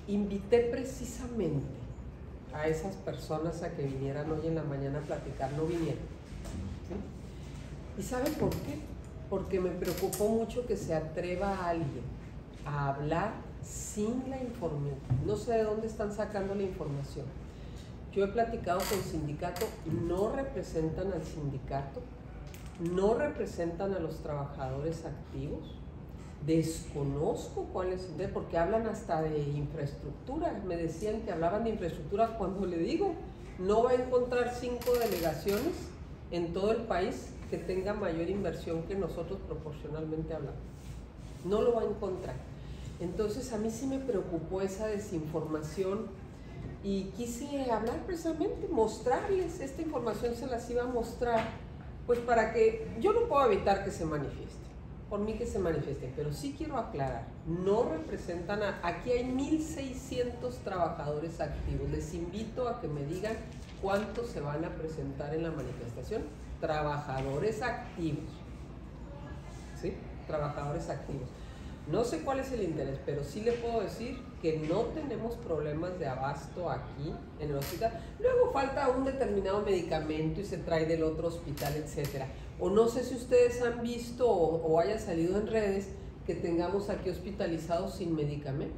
invité precisamente a esas personas a que vinieran hoy en la mañana a platicar, no vinieron. ¿Sí? ¿Y saben por qué? Porque me preocupó mucho que se atreva alguien a hablar sin la información. No sé de dónde están sacando la información. Yo he platicado con el sindicato, no representan al sindicato, no representan a los trabajadores activos. Desconozco cuál es, porque hablan hasta de infraestructura. Me decían que hablaban de infraestructura cuando le digo, no va a encontrar 5 delegaciones en todo el país que tenga mayor inversión que nosotros proporcionalmente hablamos. No lo va a encontrar. Entonces a mí sí me preocupó esa desinformación y quise hablar precisamente, mostrarles, esta información se las iba a mostrar, pues para que, yo no puedo evitar que se manifieste. Por mí que se manifiesten, pero sí quiero aclarar, no representan aquí hay 1,600 trabajadores activos. Les invito a que me digan cuántos se van a presentar en la manifestación. Trabajadores activos, ¿sí? Trabajadores activos. No sé cuál es el interés, pero sí le puedo decir que no tenemos problemas de abasto aquí en el hospital. Luego falta un determinado medicamento y se trae del otro hospital, etcétera. O no sé si ustedes han visto o haya salido en redes que tengamos aquí hospitalizados sin medicamento.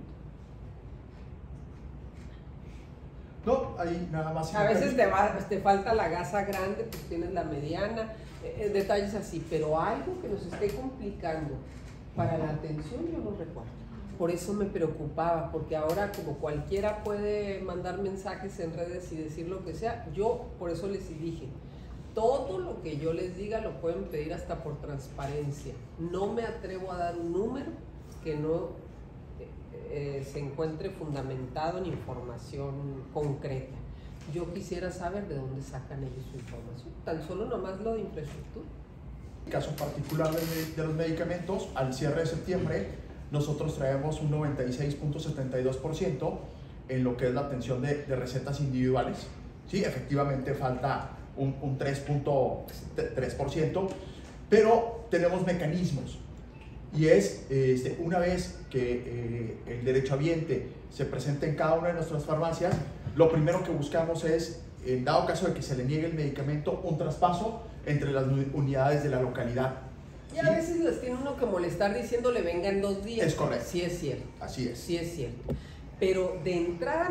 No, ahí nada más. A veces te falta la gasa grande, pues tienes la mediana, detalles así, pero algo que nos esté complicando para la atención yo no recuerdo. Por eso me preocupaba, porque ahora como cualquiera puede mandar mensajes en redes y decir lo que sea, yo por eso les dije, todo lo que yo les diga lo pueden pedir hasta por transparencia. No me atrevo a dar un número que no se encuentre fundamentado en información concreta. Yo quisiera saber de dónde sacan ellos su información, tan solo nomás lo de infraestructura. En el caso particular de los medicamentos, al cierre de septiembre, nosotros traemos un 96.72% en lo que es la atención de recetas individuales. Sí, efectivamente falta un 3.3%, pero tenemos mecanismos. Y es, una vez que el derechohabiente se presente en cada una de nuestras farmacias, lo primero que buscamos es, en dado caso de que se le niegue el medicamento, un traspaso entre las unidades de la localidad. Y a veces les tiene uno que molestar diciéndole venga en 2 días. Es correcto. Sí es cierto. Así es. Sí es cierto. Pero de entrada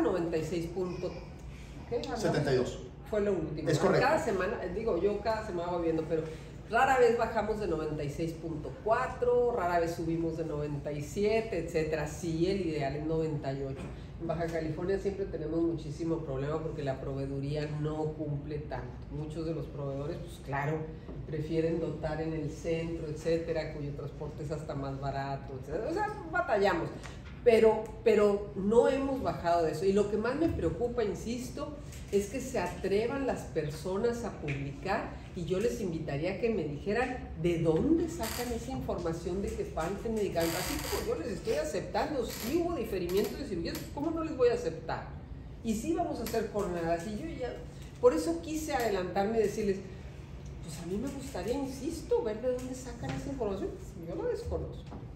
72. Fue lo último. Es correcto. Cada semana, digo yo cada semana voy viendo, pero rara vez bajamos de 96.4, rara vez subimos de 97, etcétera. Sí, el ideal es 98. En Baja California siempre tenemos muchísimo problema porque la proveeduría no cumple tanto. Muchos de los proveedores, pues claro, prefieren dotar en el centro, etcétera, cuyo transporte es hasta más barato, etcétera. O sea, batallamos. Pero no hemos bajado de eso. Y lo que más me preocupa, insisto, es que se atrevan las personas a publicar, y yo les invitaría a que me dijeran de dónde sacan esa información de que falten medicamentos. Así como yo les estoy aceptando, si hubo diferimiento de cirugías, ¿cómo no les voy a aceptar? Y sí vamos a hacer jornadas, y yo ya, por eso quise adelantarme y decirles, pues a mí me gustaría, insisto, ver de dónde sacan esa información, yo la desconozco.